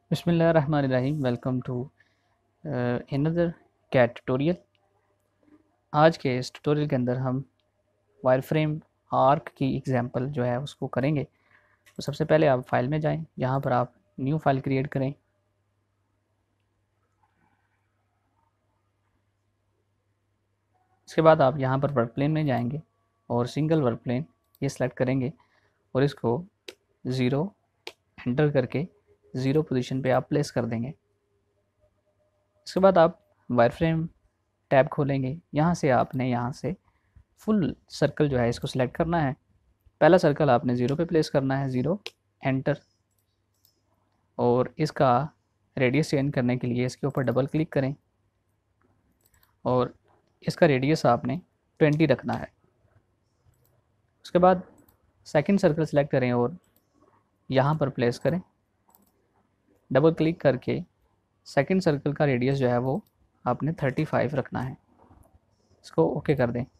बिस्मिल्लाहिर्रहमानिर्रहीम। Welcome to another CAT tutorial. आज के इस ट्यूटोरियल के अंदर हम वायरफ्रेम आर्क की एग्जांपल जो है उसको करेंगे। तो सबसे पहले आप फाइल में जाएं, यहाँ पर आप न्यू फाइल क्रिएट करें। इसके बाद आप यहाँ पर वर्क प्लेन में जाएंगे और सिंगल वर्क प्लेन ये सिलेक्ट करेंगे और इसको 0 एंटर करके 0 पोजीशन पे आप प्लेस कर देंगे। इसके बाद आप वायरफ्रेम टैब खोलेंगे। यहाँ से आपने यहाँ से फुल सर्कल जो है इसको सिलेक्ट करना है। पहला सर्कल आपने 0 पे प्लेस करना है, 0 एंटर। और इसका रेडियस चेंज करने के लिए इसके ऊपर डबल क्लिक करें और इसका रेडियस आपने 20 रखना है। उसके बाद सेकंड सर्कल सेलेक्ट करें और यहाँ पर प्लेस करें। डबल क्लिक करके सेकंड सर्कल का रेडियस जो है वो आपने 35 रखना है। इसको ओके कर दें।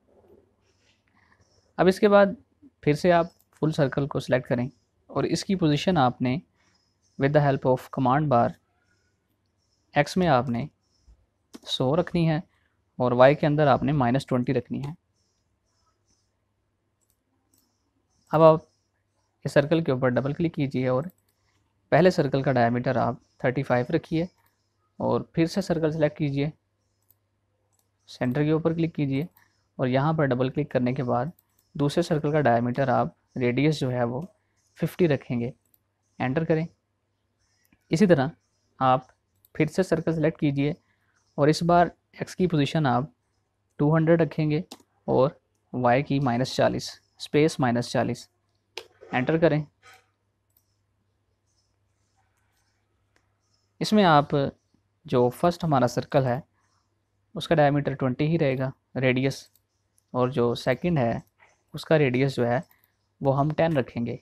अब इसके बाद फिर से आप फुल सर्कल को सिलेक्ट करें और इसकी पोजीशन आपने with the help of command bar X में आपने 100 रखनी है और वाई के अंदर आपने -20 रखनी है। अब आप इस सर्कल के ऊपर डबल क्लिक कीजिए और पहले सर्कल का डायमीटर आप 35 रखिए और फिर से सर्कल सेलेक्ट कीजिए, सेंटर के ऊपर क्लिक कीजिए और यहाँ पर डबल क्लिक करने के बाद दूसरे सर्कल का डायमीटर आप रेडियस जो है वो 50 रखेंगे, एंटर करें। इसी तरह आप फिर से सर्कल सेलेक्ट कीजिए और इस बार एक्स की पोजीशन आप 200 रखेंगे और वाई की -40 स्पेस -40 एंटर करें। इसमें आप जो फर्स्ट हमारा सर्कल है उसका डायमीटर 20 ही रहेगा रेडियस, और जो सेकंड है उसका रेडियस जो है वो हम 10 रखेंगे।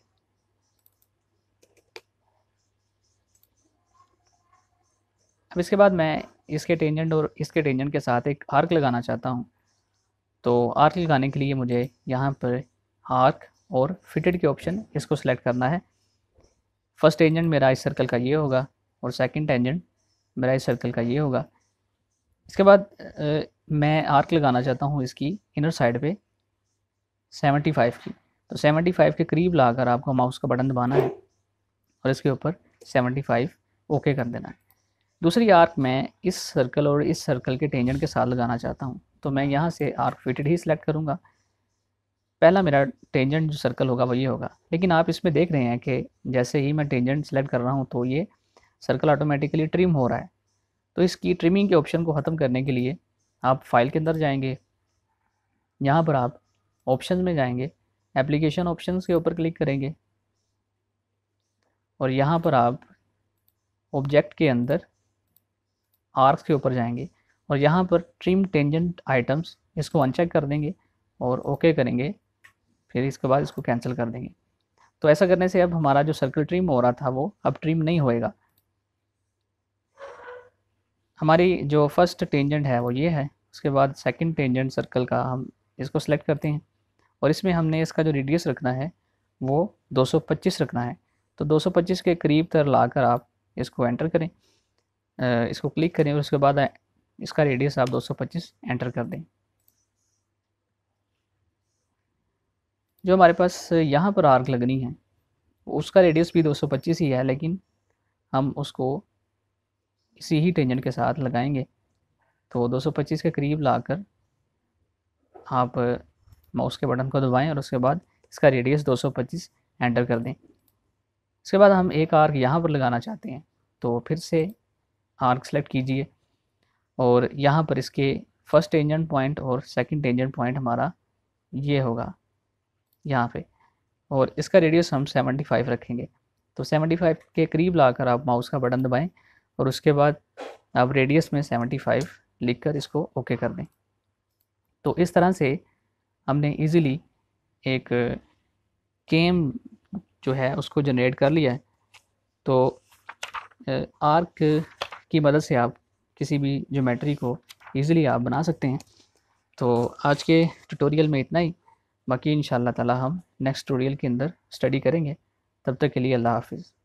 अब इसके बाद मैं इसके टेंजेंट और इसके टेंजेंट के साथ एक आर्क लगाना चाहता हूँ। तो आर्क लगाने के लिए मुझे यहाँ पर आर्क और फिटेड के ऑप्शन इसको सिलेक्ट करना है। फर्स्ट टेंजेंट मेरा इस सर्कल का ये होगा और सेकंड टेंजेंट मेरा इस सर्कल का ये होगा। इसके बाद मैं आर्क लगाना चाहता हूँ इसकी इनर साइड पे 75 की। तो 75 के करीब लाकर आपको माउस का बटन दबाना है और इसके ऊपर 75 ओके कर देना है। दूसरी आर्क मैं इस सर्कल और इस सर्कल के टेंजेंट के साथ लगाना चाहता हूँ, तो मैं यहाँ से आर्क फिटेड ही सिलेक्ट करूँगा। पहला मेरा टेंजेंट जो सर्कल होगा वो ये होगा, लेकिन आप इसमें देख रहे हैं कि जैसे ही मैं टेंजेंट सेलेक्ट कर रहा हूँ तो ये सर्कल ऑटोमेटिकली ट्रिम हो रहा है। तो इसकी ट्रिमिंग के ऑप्शन को ख़त्म करने के लिए आप फाइल के अंदर जाएंगे, यहाँ पर आप ऑप्शन में जाएंगे, एप्लीकेशन ऑप्शंस के ऊपर क्लिक करेंगे और यहाँ पर आप ऑब्जेक्ट के अंदर आर्क्स के ऊपर जाएंगे और यहाँ पर ट्रिम टेंजेंट आइटम्स इसको अनचेक कर देंगे और ओके करेंगे। फिर इसके बाद इसको कैंसिल कर देंगे। तो ऐसा करने से अब हमारा जो सर्कल ट्रिम हो रहा था वो अब ट्रिम नहीं होएगा। हमारी जो फर्स्ट टेंजेंट है वो ये है। उसके बाद सेकंड टेंजेंट सर्कल का हम इसको सेलेक्ट करते हैं और इसमें हमने इसका जो रेडियस रखना है वो 225 रखना है। तो 225 के करीब तक लाकर आप इसको एंटर करें, इसको क्लिक करें और उसके बाद इसका रेडियस आप 225 एंटर कर दें। जो हमारे पास यहाँ पर आर्क लगनी है उसका रेडियस भी 225 ही है, लेकिन हम उसको इसी ही टेंजेंट के साथ लगाएंगे। तो 225 के करीब लाकर आप माउस के बटन को दबाएं और उसके बाद इसका रेडियस 225 एंटर कर दें। इसके बाद हम एक आर्क यहाँ पर लगाना चाहते हैं, तो फिर से आर्क सेलेक्ट कीजिए और यहाँ पर इसके फर्स्ट टेंजेंट पॉइंट और सेकंड टेंजेंट पॉइंट हमारा ये होगा यहाँ पे, और इसका रेडियस हम 75 रखेंगे। तो 75 के करीब लाकर आप माउस का बटन दबाएं और उसके बाद आप रेडियस में 75 लिखकर इसको ओके कर दें। तो इस तरह से हमने इजीली एक केम जो है उसको जनरेट कर लिया है। तो आर्क की मदद से आप किसी भी ज्योमेट्री को ईज़िली आप बना सकते हैं। तो आज के ट्यूटोरियल में इतना ही, बाकी इंशाल्लाह ताला हम नेक्स्ट ट्यूटोरियल के अंदर स्टडी करेंगे। तब तक के लिए अल्लाह हाफ़िज़।